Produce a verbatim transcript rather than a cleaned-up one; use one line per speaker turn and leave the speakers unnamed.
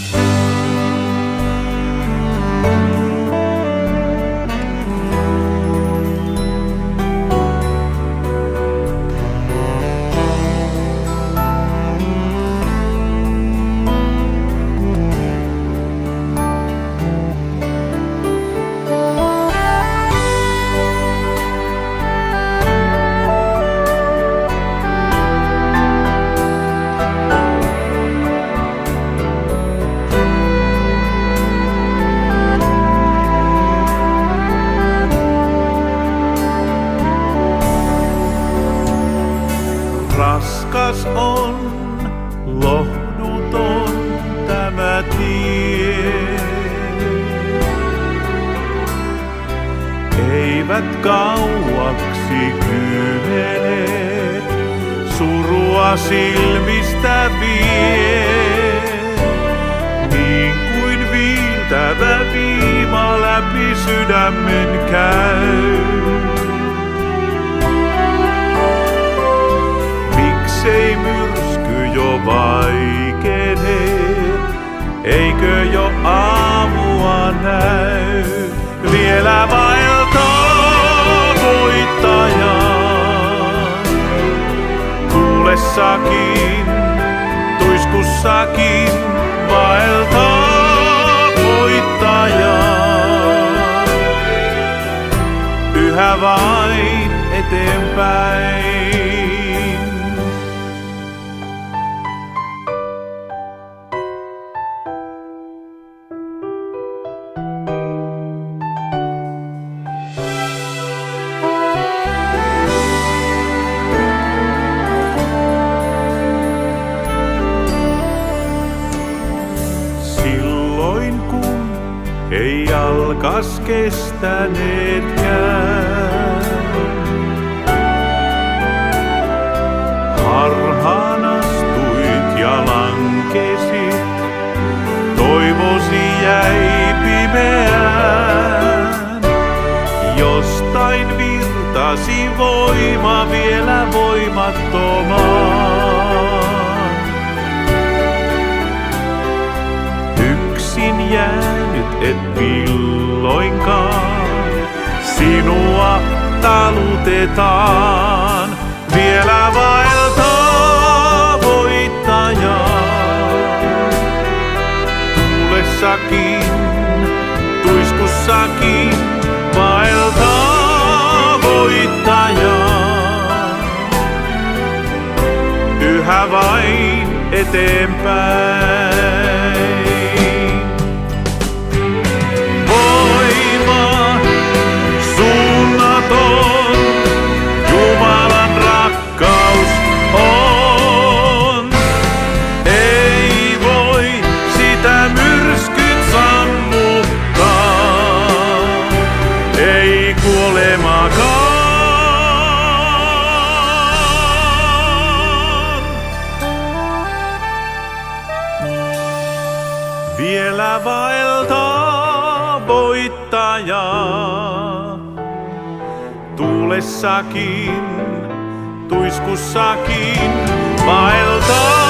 Raskas on, lohduton tämä tie. Eivät kauaksi kymeneet surua silmistä vie. Niin kuin viiltävä viima läpi sydämen käy. Miksei myrsky jo vaikene, eikö jo aamua näy? Vielä vaeltaa voittaja, tuulessakin, tuiskussakin vaeltaa voittaja. Yhä vain eteenpäin. Ei jalkas kestäneetkään. Harhaan astuit ja lankesit, toivosi jäi pimeään. Jostain virtasi voima vielä voimattomaan. Yksin jäänyt et milloinkaan, sinua talutetaan. Vielä vaeltaa voittaja, tuulessakin, tuiskussakin vaeltaa voittaja. Yhä vain eteenpäin. Vielä vaeltaa voittaja, tuulessakin, tuiskussakin vaeltaa.